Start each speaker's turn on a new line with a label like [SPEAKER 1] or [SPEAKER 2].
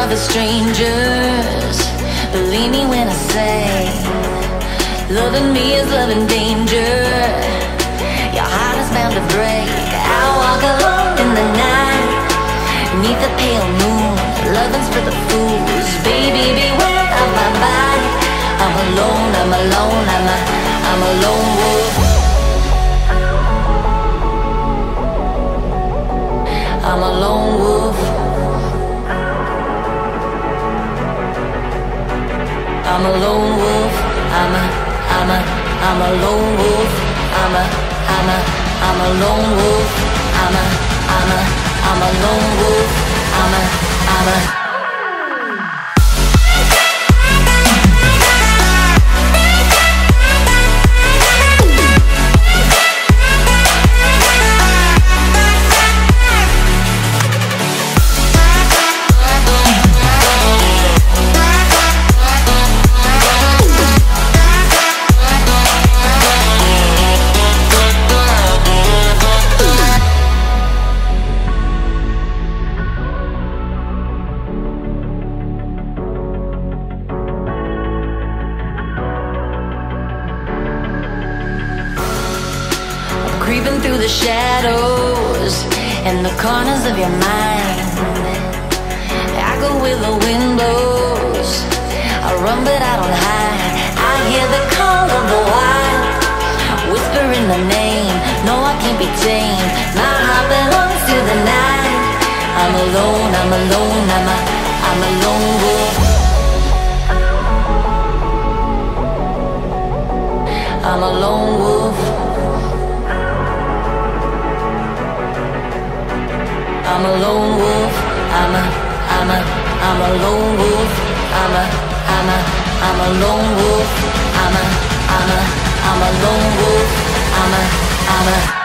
[SPEAKER 1] for strangers. Believe me when I say, loving me is loving danger. Your heart is bound to break. I walk alone in the night, neath the pale moon. Loving's for the fools. Baby, beware of my body. I'm alone, I'm alone, I'm a lone wolf. I'm a lone wolf. I'm a lone wolf. I'm a lone wolf. I'm a lone wolf. I'm a lone wolf. I'm a creeping through the shadows and the corners of your mind. I go where the wind blows. I run but I don't hide. I hear the call of the wild, whispering the name. No, I can't be tamed. My heart belongs to the night. I'm alone, I'm alone, I'm a lone wolf. I'm a lone wolf. I'm a lone wolf. I'm a lone wolf. I'm a lone wolf. I'm a lone wolf. I'm a